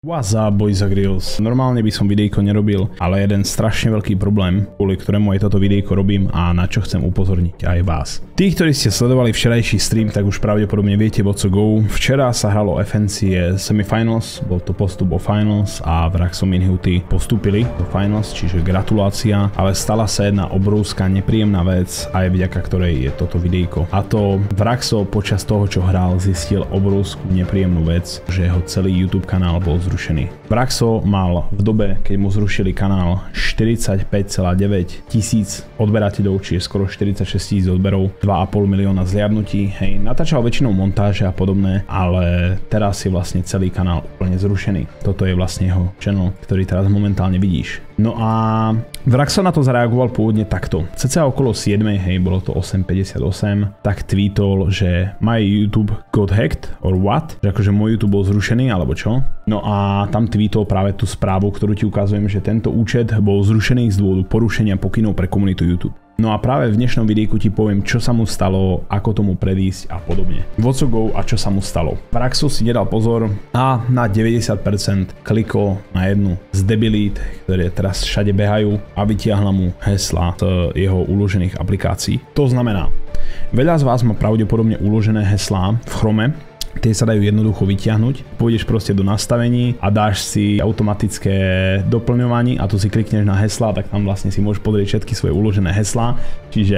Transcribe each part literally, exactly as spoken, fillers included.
What's up, boys a grills? Normálne by som videjko nerobil, ale jeden strašne veľký problém, kvôli ktorému aj toto videjko robím a na čo chcem upozorniť aj vás. Tí, ktorí ste sledovali včerajší stream, tak už pravdepodobne viete what to go. Včera sa hralo F N C A semifinals, bol to postup o finals a Vraxo Minhuty postúpili do finals, čiže gratulácia, ale stala sa jedna obrovská nepríjemná vec, aj vďaka ktorej je toto videjko. A to Vraxo počas toho, čo hral, zistil obrovskú nepríjemnú vec, že jeho celý YouTube kanál bol zrušený. Vraxo mal v dobe, keď mu zrušili kanál, štyridsaťpäť celá deväť tisíc odberateľov, čiže skoro štyridsaťšesť tisíc odberov, dva a pol milióna zliadnutí, hej, natáčal väčšinou montáže a podobné, ale teraz je vlastne celý kanál úplne zrušený. Toto je vlastne jeho channel, ktorý teraz momentálne vidíš. No a Vraxo na to zareagoval pôvodne takto. Cca okolo siedmej, hej, bolo to osem päťdesiatosem, tak tweetol, že my YouTube got hacked or what? Že akože môj YouTube bol zrušený alebo čo? No a tam tweetol práve tú správu, ktorú ti ukazujem, že tento účet bol zrušený z dôvodu porušenia pokynov pre komunitu YouTube. No a práve v dnešnom videjku ti poviem, čo sa mu stalo, ako tomu predísť a podobne. What to go a čo sa mu stalo. Vraxo si nedal pozor a na deväťdesiat percent klikol na jednu z debilít, ktoré teraz všade behajú a vytiahla mu hesla z jeho uložených aplikácií. To znamená, veľa z vás má pravdepodobne uložené heslá v Chrome. Tie sa dajú jednoducho vyťahnuť. Pôjdeš proste do nastavení a dáš si automatické doplňovanie a tu si klikneš na heslá, tak tam vlastne si môžeš pozrieť všetky svoje uložené heslá. Čiže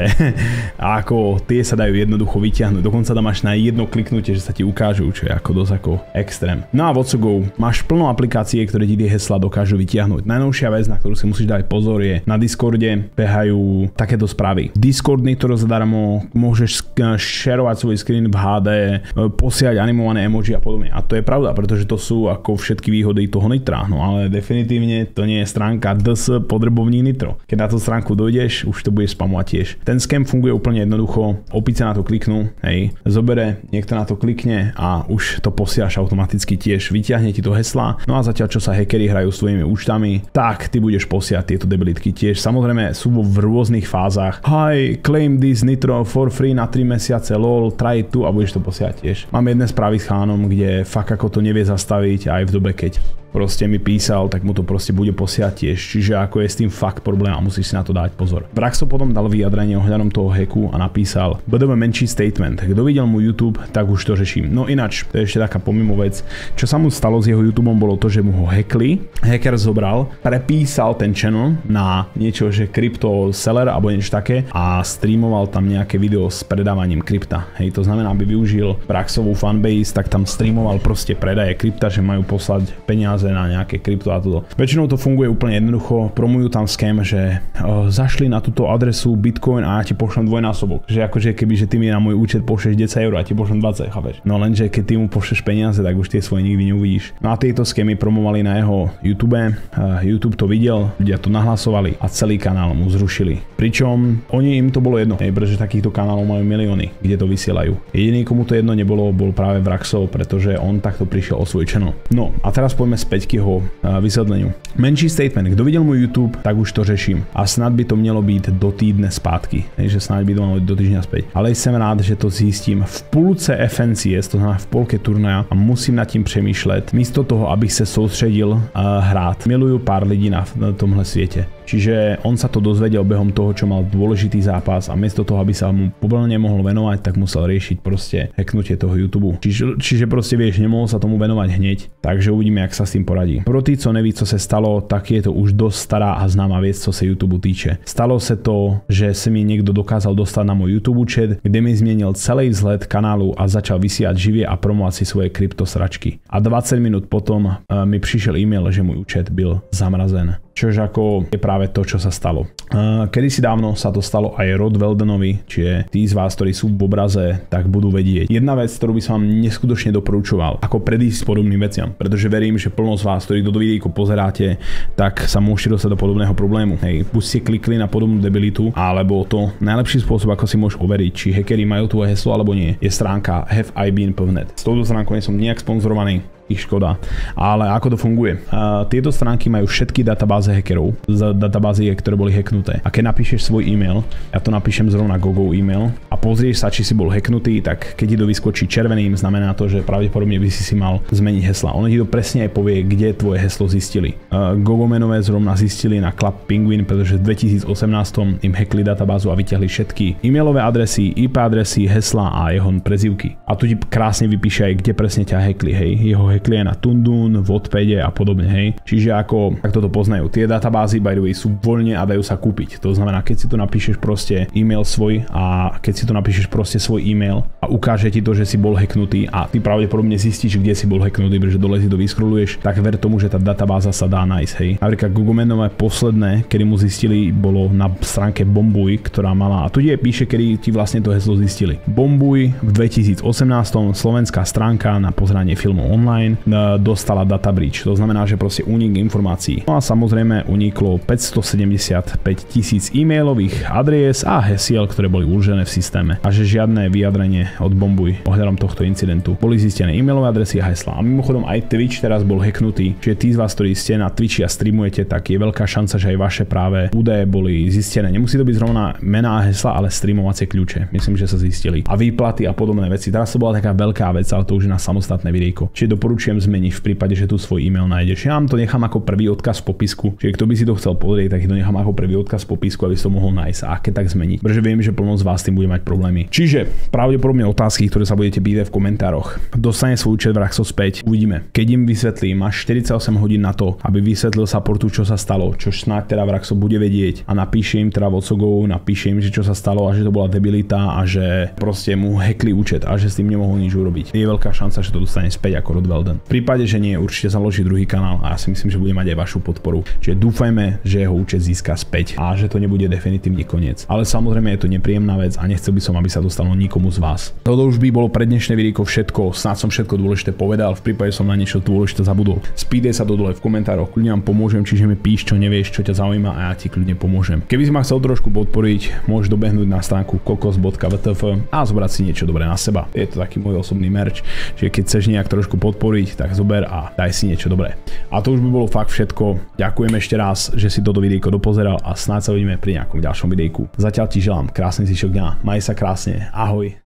ako tie sa dajú jednoducho vyťahnuť. Dokonca tam máš na jedno kliknutie, že sa ti ukážu, čo je ako dosť ako extrém. No a what to go. Máš plno aplikácie, ktoré ti tie heslá dokážu vyťahnuť. Najnovšia vec, na ktorú si musíš dať pozor, je na Discorde behajú takéto správy. Discord Nitro zadarmo, môžeš shareovať svoj screen v há dé, posielať animované emoji a podobne. A to je pravda, pretože to sú ako všetky výhody toho Nitra. No ale definitívne to nie je stránka ds podrebovník Nitro. Keď na tú stránku dojdeš, už to bude spamovať tiež. Ten scam funguje úplne jednoducho. Opice na to kliknú, hej, zobere, niekto na to klikne a už to posielaš automaticky tiež. Vyťahne ti to heslá. No a zatiaľ, čo sa hackeri hrajú svojimi účtami, tak ty budeš posielať tieto debilitky tiež. Samozrejme sú v rôznych fázach. Hi, claim this Nitro for free na tri mesiace, lol, try it tu a budeš to posielať tiež. Mám jedné správy s chánom, kde fakt ako to nevie zastaviť aj v dobe, keď proste mi písal, tak mu to proste bude posiať tiež. Čiže ako je s tým fakt problém a musíš si na to dať pozor. Vraxo potom dal vyjadrenie ohľadom toho hacku a napísal bé dé vé menší statement. Kto videl môj YouTube, tak už to řeším. No ináč, to je ešte taká pomimo vec. Čo sa mu stalo s jeho YouTubeom bolo to, že mu ho hackli. Hacker zobral, prepísal ten channel na niečo, že crypto seller alebo niečo také a streamoval tam nejaké video s predávaním krypta. Hej, to znamená, aby využil Vraxovú fanbase, tak tam streamoval proste predaje krypta, že majú poslať peniaze na nejaké krypto a toto. Väčšinou to funguje úplne jednoducho, promujú tam scam, že uh, zašli na túto adresu Bitcoin a ja ti pošlem dvojnásobok. Že akože keby, že ty mi na môj účet pošleš desať eur a ti pošlem dvadsať, chápeš? No lenže keď ty mu pošleš peniaze, tak už tie svoje nikdy neuvidíš. No a tieto scamy promovali na jeho YouTube, uh, YouTube to videl, ľudia to nahlasovali a celý kanál mu zrušili. Pričom oni im to bolo jedno, hej, pretože takýchto kanálov majú milióny, kde to vysielajú. Jediný, komu to jedno nebolo, bol práve Vraxo, pretože on takto prišiel o svoj channel. No a teraz poďme späť k jeho vysvetleniu. Menší statement. Kto videl môj YouTube, tak už to řeším. A snad by to mělo být do týdne zpátky. Takže snad by to malo byť do týždňa späť. Ale jsem rád, že to zjistím v půlce F N C S, to znamená v polke turnaja a musím nad tím přemýšlet, místo toho, abych se soustředil uh, hrát. Miluju pár lidí na, na tomhle světě. Čiže on sa to dozvedel behom toho, čo mal dôležitý zápas a miesto toho, aby sa mu poblne mohol venovať, tak musel riešiť proste hacknutie toho YouTube. Čiže, čiže proste vieš, nemohol sa tomu venovať hneď, takže uvidíme, jak sa s tým poradí. Pro tí, co neví, co se stalo, tak je to už dosť stará a známa vec, co sa YouTube týče. Stalo sa to, že sa mi niekto dokázal dostať na môj YouTube účet, kde mi zmienil celý vzhled kanálu a začal vysielať živie a promovať si svoje kryptosračky. A dvadsať minút potom uh, mi prišiel e-mail, že môj účet byl zamrazen. Čož ako je práve to, čo sa stalo. Kedysi dávno sa to stalo aj Rod Weldenovi, čiže tí z vás, ktorí sú v obraze, tak budú vedieť. Jedna vec, ktorú by som vám neskutočne doporučoval, ako predísť podobným veciam, pretože verím, že plno z vás, ktorí do videjko pozeráte, tak sa môžete dostať do podobného problému. Hej, buď ste klikli na podobnú debilitu, alebo to najlepší spôsob, ako si môžeš overiť, či hackeri majú tvoje heslo alebo nie, je stránka have I been dot net. S touto stránkou nie som nejak sponzorovaný. ich škoda. Ale ako to funguje? Uh, tieto stránky majú všetky databáze hackerov, databázy, ktoré boli hacknuté. A keď napíšeš svoj e-mail, ja to napíšem zrovna Gogov e-mail a pozrieš sa, či si bol hacknutý, tak keď ti to vyskočí červeným, znamená to, že pravdepodobne by si si mal zmeniť hesla. Ono ti to presne aj povie, kde tvoje heslo zistili. Uh, Gogomenové zrovna zistili na Club Penguin, pretože v dvetisícosemnásť im hackli databázu a vyťahli všetky e-mailové adresy, í pé adresy, hesla a jeho prezývky. A tu ti krásne vypíše aj, kde presne ťa hackli, hej. Jeho hackli aj na Tundun, Wattpade a podobne, hej. Čiže ako, tak toto poznajú. Tie databázy by the way sú voľne a dajú sa kúpiť. To znamená, keď si tu napíšeš proste e-mail svoj a keď si tu napíšeš proste svoj e-mail a ukáže ti to, že si bol hacknutý a ty pravdepodobne zistíš, kde si bol hacknutý, pretože dole si to vyskroluješ, tak ver tomu, že tá databáza sa dá nájsť, hej. Napríklad Gogomenové posledné, kedy mu zistili, bolo na stránke Bombuj, ktorá mala, a tu je píše, kedy ti vlastne to heslo zistili. Bombuj v dvetisícosemnásť slovenská stránka na pozeranie filmov online dostala data breach. To znamená, že proste únik informácií. No a samozrejme uniklo päťstosedemdesiatpäť tisíc e-mailových adries a hesiel, ktoré boli uložené v systéme. A že žiadne vyjadrenie od Bombuj ohľadom tohto incidentu. Boli zistené e-mailové adresy a heslá. A mimochodom aj Twitch teraz bol hacknutý. Čiže tí z vás, ktorí ste na Twitchi a streamujete, tak je veľká šanca, že aj vaše práve údaje boli zistené. Nemusí to byť zrovna mená a hesla, ale streamovacie kľúče. Myslím, že sa zistili. A výplaty a podobné veci. Teraz to bola taká veľká vec, ale to už je na samostatné videjko. Čiže doporučujem zmeniť v prípade, že tu svoj e-mail nájdeš. Ja vám to nechám ako prvý odkaz v popisku. Čiže kto by si to chcel pozrieť, tak to nechám ako prvý odkaz v popisku, aby si to mohol nájsť a aké tak zmeniť. Pretože viem, že plno z vás tým bude mať problémy. Čiže pravdepodobne otázky, ktoré sa budete pýtať v komentároch. Dostane svoj účet Vraxo späť. Uvidíme. Keď im vysvetlím, máš štyridsaťosem hodín na to, aby vysvetlil supportu, čo sa stalo, čo snáď teda Vraxo bude vedieť a napíše im teda vocogov, napíše im, že čo sa stalo a že to bola debilita a že proste mu hackli účet a že s tým nemohol nič urobiť. Je veľká šanca, že to dostane späť ako Rodvelden. V prípade, že nie, určite založí druhý kanál a ja si myslím, že bude mať aj vašu podporu. Čiže dúfajme, že jeho účet získa späť a že to nebude definitívny koniec. Ale samozrejme je to nepríjemná vec a nechcel by som, aby sa dostalo nikomu z vás. Toto už by bolo pre dnešné videjko všetko. Snáď som všetko dôležité povedal, v prípade som na niečo dôležité zabudol. Spýtaj sa to dole v komentároch, kľudne vám pomôžem, čiže mi píš, čo nevieš, čo ťa zaujíma a ja ti kľudne pomôžem. Keby si ma chcel trošku podporiť, môžeš dobehnúť na stránku kokos bodka vé té ef a zobrať si niečo dobré na seba. Je to taký môj osobný merch, čiže keď chceš nejak trošku podporiť, tak zober a daj si niečo dobré. A to už by bolo fakt všetko. Ďakujem ešte raz, že si toto videjko dopozeral a snáď sa uvidíme pri nejakom ďalšom videjku. Zatiaľ ti želám krásny zvyšok dňa. Maj sa krásne. Ahoj.